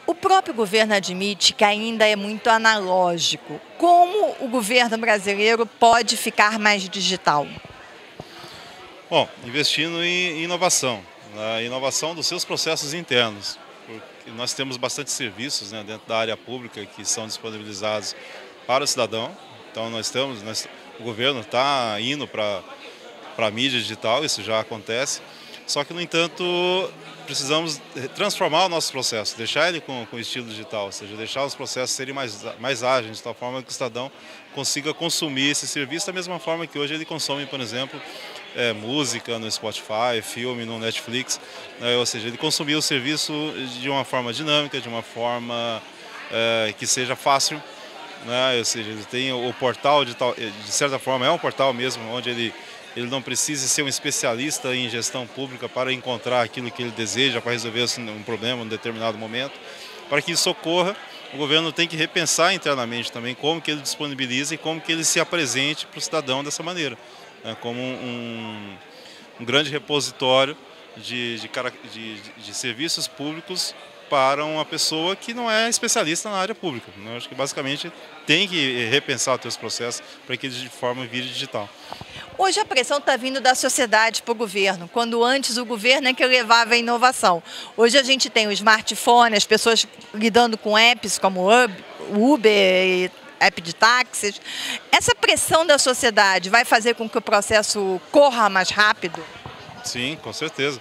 O próprio governo admite que ainda é muito analógico. Como o governo brasileiro pode ficar mais digital? Bom, investindo em inovação, na inovação dos seus processos internos, porque nós temos bastante serviços, né, dentro da área pública que são disponibilizados para o cidadão. Então o governo está indo para a mídia digital, isso já acontece. Só que, no entanto, precisamos transformar o nosso processo, deixar ele com estilo digital, ou seja, deixar os processos serem mais ágeis, de tal forma que o cidadão consiga consumir esse serviço da mesma forma que hoje ele consome, por exemplo, música no Spotify, filme no Netflix, né? Ou seja, ele consumir o serviço de uma forma dinâmica, de uma forma que seja fácil, né? Ou seja, ele tem o portal de certa forma é um portal mesmo, onde ele não precisa ser um especialista em gestão pública para encontrar aquilo que ele deseja, para resolver um problema em um determinado momento. Para que isso ocorra, o governo tem que repensar internamente também como que ele disponibiliza e como que ele se apresente para o cidadão dessa maneira, né? Como um grande repositório de serviços públicos para uma pessoa que não é especialista na área pública. Eu acho que basicamente tem que repensar os seus processos para que eles de forma vire digital. Hoje a pressão está vindo da sociedade para o governo, quando antes o governo é que levava a inovação. Hoje a gente tem o smartphone, as pessoas lidando com apps como o Uber e app de táxis. Essa pressão da sociedade vai fazer com que o processo corra mais rápido? Sim, com certeza.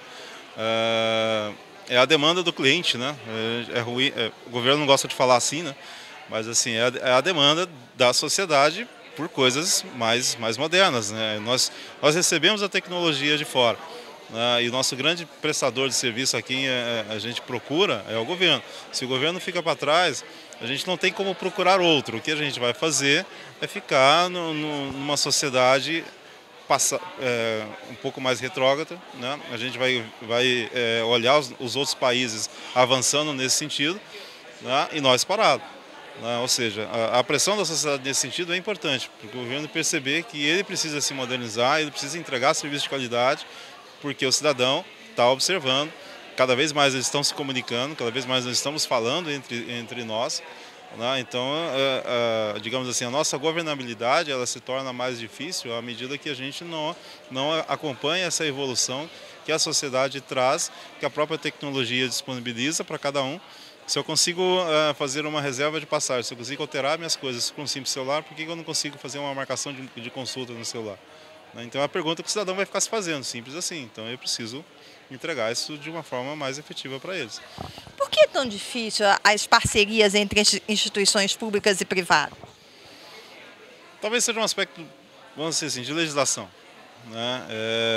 É a demanda do cliente, né? É ruim, o governo não gosta de falar assim, né? Mas assim, é a demanda da sociedade por coisas mais modernas, né? Nós recebemos a tecnologia de fora, né? E o nosso grande prestador de serviço aqui a gente procura é o governo. Se o governo fica para trás, a gente não tem como procurar outro. O que a gente vai fazer é ficar numa sociedade um pouco mais retrógrada, né? A gente vai olhar os outros países avançando nesse sentido, né? E nós parados, né? Ou seja, a pressão da sociedade nesse sentido é importante, porque o governo perceber que ele precisa se modernizar, ele precisa entregar serviços de qualidade, porque o cidadão está observando, cada vez mais eles estão se comunicando, cada vez mais nós estamos falando entre nós, né? Então, digamos assim, a nossa governabilidade ela se torna mais difícil à medida que a gente não acompanha essa evolução que a sociedade traz, que a própria tecnologia disponibiliza para cada um. Se eu consigo fazer uma reserva de passagem, se eu consigo alterar minhas coisas com um simples celular, por que eu não consigo fazer uma marcação de consulta no celular? Então é a pergunta que o cidadão vai ficar se fazendo, simples assim. Então eu preciso entregar isso de uma forma mais efetiva para eles. Por que é tão difícil as parcerias entre instituições públicas e privadas? Talvez seja um aspecto, vamos dizer assim, de legislação, né?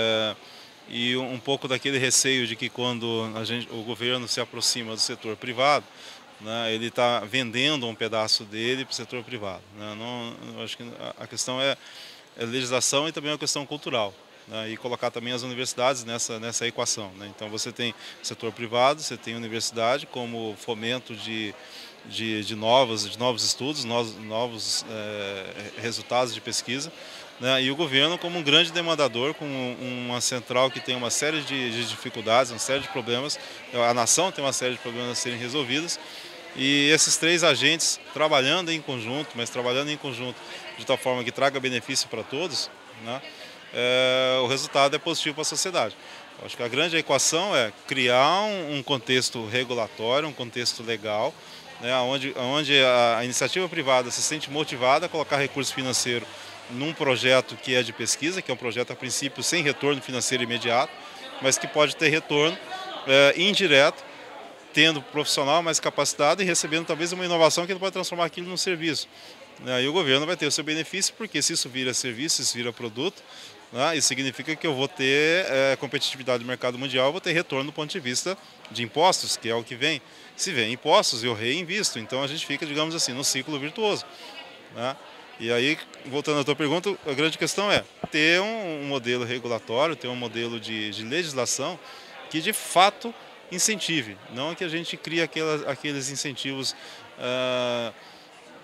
E um pouco daquele receio de que quando o governo se aproxima do setor privado, né, ele está vendendo um pedaço dele para o setor privado, né? Eu acho que a questão é legislação e também uma questão cultural, né, e colocar também as universidades nessa equação, né? Então você tem setor privado, você tem universidade como fomento de novos estudos, novos resultados de pesquisa, né, e o governo como um grande demandador, com uma central que tem uma série de dificuldades, uma série de problemas, a nação tem uma série de problemas a serem resolvidos, e esses três agentes trabalhando em conjunto, mas trabalhando em conjunto de tal forma que traga benefício para todos, né, o resultado é positivo para a sociedade. Eu acho que a grande equação é criar um contexto regulatório, um contexto legal, né, onde a iniciativa privada se sente motivada a colocar recurso financeiro num projeto que é de pesquisa, que é um projeto a princípio sem retorno financeiro imediato, mas que pode ter retorno indireto, tendo profissional mais capacitado e recebendo talvez uma inovação que ele pode transformar aquilo num serviço. E o governo vai ter o seu benefício, porque se isso vira serviço, se isso vira produto, né, isso significa que eu vou ter competitividade do mercado mundial, eu vou ter retorno do ponto de vista de impostos, que é o que vem. Se vem impostos, eu reinvisto. Então a gente fica, digamos assim, no ciclo virtuoso, né? E aí, voltando à tua pergunta, a grande questão é ter um modelo regulatório, ter um modelo de legislação que de fato incentive, não que a gente crie aqueles incentivos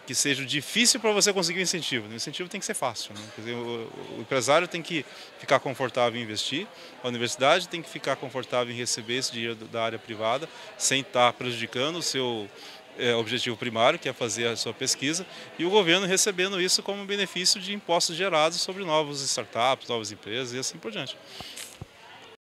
que seja difícil para você conseguir o incentivo. O incentivo tem que ser fácil, né? Quer dizer, o empresário tem que ficar confortável em investir, a universidade tem que ficar confortável em receber esse dinheiro da área privada, sem estar prejudicando o seu objetivo primário, que é fazer a sua pesquisa, e o governo recebendo isso como benefício de impostos gerados sobre novos startups, novas empresas e assim por diante.